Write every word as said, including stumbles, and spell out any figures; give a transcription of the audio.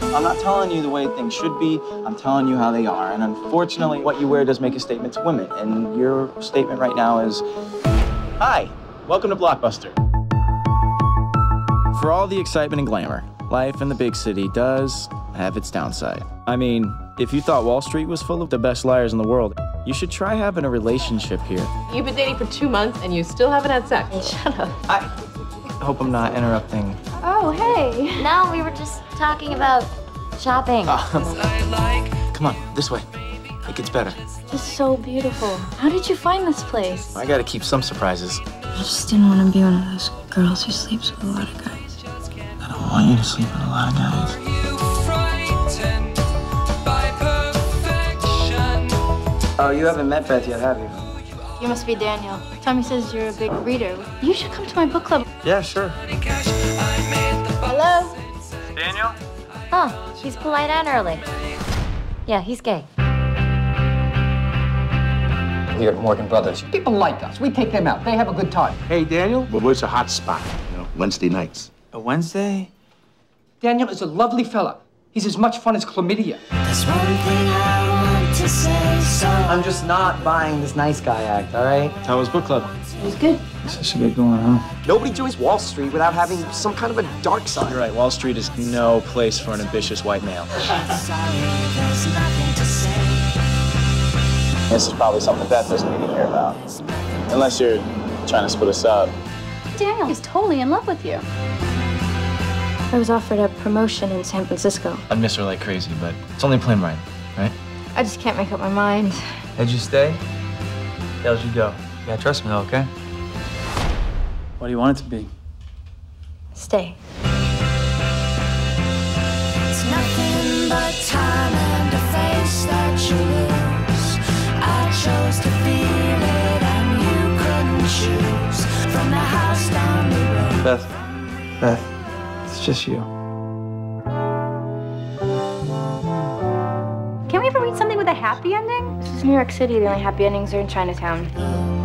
I'm not telling you the way things should be. I'm telling you how they are. And unfortunately, what you wear does make a statement to women. And your statement right now is, hi, welcome to Blockbuster. For all the excitement and glamour, life in the big city does have its downside. I mean, if you thought Wall Street was full of the best liars in the world, you should try having a relationship here. You've been dating for two months and you still haven't had sex. Shut up. I hope I'm not interrupting. Oh, hey. No, we were just talking about shopping. Uh, come on, this way. It gets better. It's so beautiful. How did you find this place? I gotta keep some surprises. I just didn't want to be one of those girls who sleeps with a lot of guys. I don't want you to sleep with a lot of guys. Oh, you haven't met Beth yet, have you? You must be Daniel. Tommy says you're a big reader. You should come to my book club. Yeah, sure. Hello? Daniel? Huh, he's polite and early. Yeah, he's gay. Here at Morgan Brothers, people like us. We take them out. They have a good time. Hey, Daniel, well, where's a hot spot? You know, Wednesday nights. A Wednesday? Daniel is a lovely fella. He's as much fun as chlamydia. There's one thing I want to say, so I'm just not buying this nice guy act, all right? How was book club? It was good. Guess I should get going, huh? Nobody joins Wall Street without having some kind of a dark side. You're right, Wall Street is no place for an ambitious white male. there's nothing to say. This is probably something Beth doesn't need to hear about. Unless you're trying to split us up. Daniel is totally in love with you. I was offered a promotion in San Francisco. I'd miss her like crazy, but it's only plane ride, right? I just can't make up my mind. How'd you stay? How'd you go? You gotta trust me though, okay? What do you want it to be? Stay. It's nothing but time and a face that you lose. I chose to feel it and you couldn't choose. From the house down the road. Beth. Beth. It's just you. Can we ever read something with a happy ending? This is New York City. The only happy endings are in Chinatown.